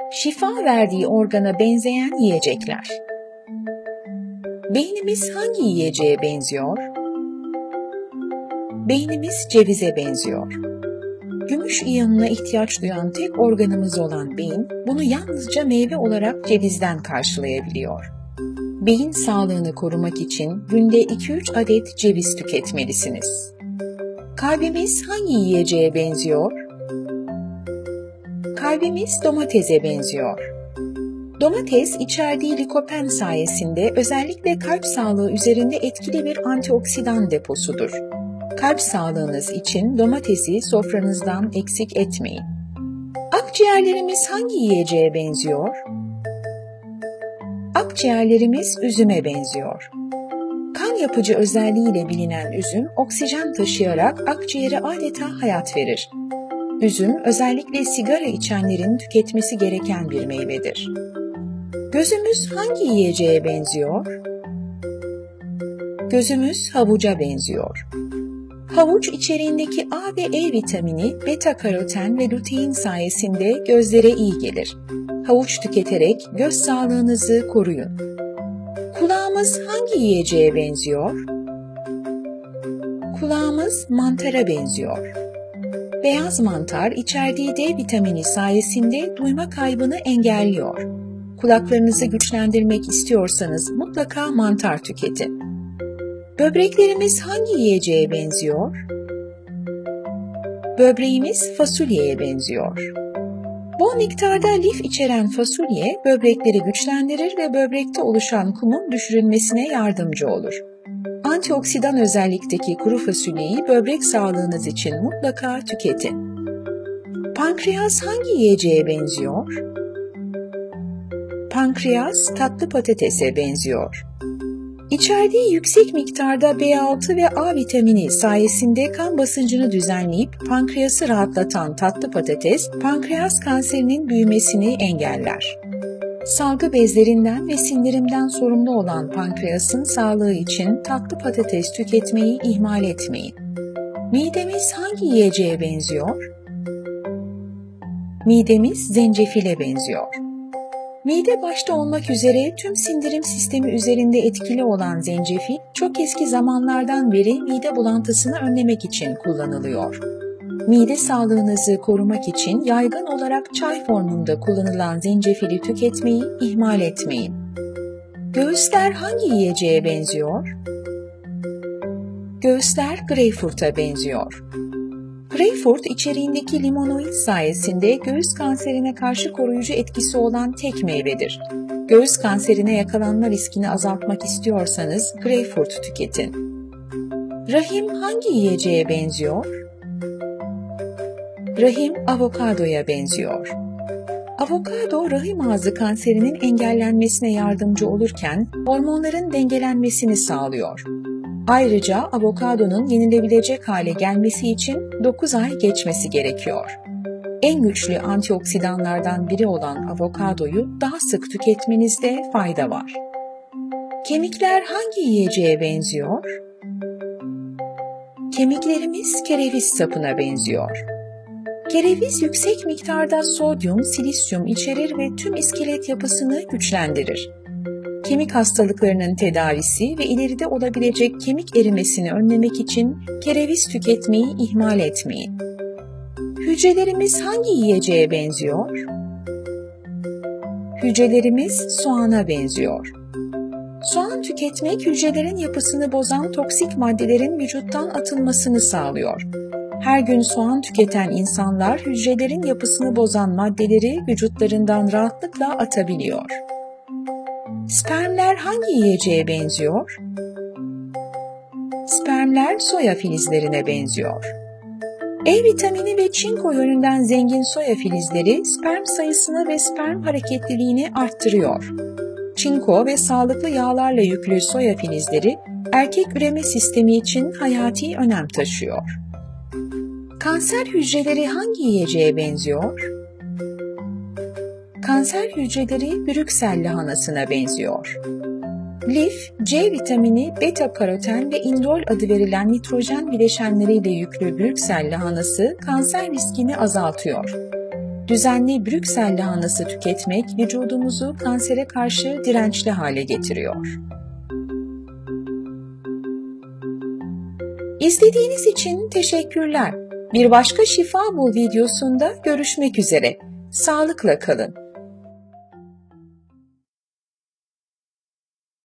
Şifa verdiği organa benzeyen yiyecekler. Beynimiz hangi yiyeceğe benziyor? Beynimiz cevize benziyor. Gümüş iyonuna ihtiyaç duyan tek organımız olan beyin, bunu yalnızca meyve olarak cevizden karşılayabiliyor. Beyin sağlığını korumak için günde 2-3 adet ceviz tüketmelisiniz. Kalbimiz hangi yiyeceğe benziyor? Kalbimiz domatese benziyor. Domates, içerdiği likopen sayesinde özellikle kalp sağlığı üzerinde etkili bir antioksidan deposudur. Kalp sağlığınız için domatesi sofranızdan eksik etmeyin. Akciğerlerimiz hangi yiyeceğe benziyor? Akciğerlerimiz üzüme benziyor. Kan yapıcı özelliğiyle bilinen üzüm, oksijen taşıyarak akciğere adeta hayat verir. Üzüm, özellikle sigara içenlerin tüketmesi gereken bir meyvedir. Gözümüz hangi yiyeceğe benziyor? Gözümüz havuca benziyor. Havuç içeriğindeki A ve E vitamini, beta-karoten ve lutein sayesinde gözlere iyi gelir. Havuç tüketerek göz sağlığınızı koruyun. Kulağımız hangi yiyeceğe benziyor? Kulağımız mantara benziyor. Beyaz mantar içerdiği D vitamini sayesinde duyma kaybını engelliyor. Kulaklarınızı güçlendirmek istiyorsanız mutlaka mantar tüketin. Böbreklerimiz hangi yiyeceğe benziyor? Böbreğimiz fasulyeye benziyor. Bol miktarda lif içeren fasulye böbrekleri güçlendirir ve böbrekte oluşan kumun düşürülmesine yardımcı olur. Antioksidan özellikteki kuru fasulyeyi böbrek sağlığınız için mutlaka tüketin. Pankreas hangi yiyeceğe benziyor? Pankreas tatlı patatese benziyor. İçerdiği yüksek miktarda B6 ve A vitamini sayesinde kan basıncını düzenleyip pankreası rahatlatan tatlı patates, pankreas kanserinin büyümesini engeller. Salgı bezlerinden ve sindirimden sorumlu olan pankreasın sağlığı için tatlı patates tüketmeyi ihmal etmeyin. Midemiz hangi yiyeceğe benziyor? Midemiz zencefile benziyor. Mide başta olmak üzere tüm sindirim sistemi üzerinde etkili olan zencefil, çok eski zamanlardan beri mide bulantısını önlemek için kullanılıyor. Mide sağlığınızı korumak için yaygın olarak çay formunda kullanılan zencefili tüketmeyi ihmal etmeyin. Göğüsler hangi yiyeceğe benziyor? Göğüsler greyfurta benziyor. Greyfurt içeriğindeki limonoid sayesinde göğüs kanserine karşı koruyucu etkisi olan tek meyvedir. Göğüs kanserine yakalanma riskini azaltmak istiyorsanız greyfurt tüketin. Rahim hangi yiyeceğe benziyor? Rahim avokadoya benziyor. Avokado, rahim ağzı kanserinin engellenmesine yardımcı olurken hormonların dengelenmesini sağlıyor. Ayrıca avokadonun yenilebilecek hale gelmesi için 9 ay geçmesi gerekiyor. En güçlü antioksidanlardan biri olan avokadoyu daha sık tüketmenizde fayda var. Kemikler hangi yiyeceğe benziyor? Kemiklerimiz kereviz sapına benziyor. Kereviz yüksek miktarda sodyum, silisyum içerir ve tüm iskelet yapısını güçlendirir. Kemik hastalıklarının tedavisi ve ileride olabilecek kemik erimesini önlemek için kereviz tüketmeyi ihmal etmeyin. Hücrelerimiz hangi yiyeceğe benziyor? Hücrelerimiz soğana benziyor. Soğan tüketmek hücrelerin yapısını bozan toksik maddelerin vücuttan atılmasını sağlıyor. Her gün soğan tüketen insanlar hücrelerin yapısını bozan maddeleri vücutlarından rahatlıkla atabiliyor. Spermler hangi yiyeceğe benziyor? Spermler soya filizlerine benziyor. E vitamini ve çinko yönünden zengin soya filizleri sperm sayısını ve sperm hareketliliğini arttırıyor. Çinko ve sağlıklı yağlarla yüklü soya filizleri erkek üreme sistemi için hayati önem taşıyor. Kanser hücreleri hangi yiyeceğe benziyor? Kanser hücreleri Brüksel lahanasına benziyor. Lif, C vitamini, beta-karoten ve indol adı verilen nitrojen bileşenleriyle yüklü Brüksel lahanası kanser riskini azaltıyor. Düzenli Brüksel lahanası tüketmek vücudumuzu kansere karşı dirençli hale getiriyor. İzlediğiniz için teşekkürler. Bir başka Şifa Bul videosunda görüşmek üzere. Sağlıkla kalın.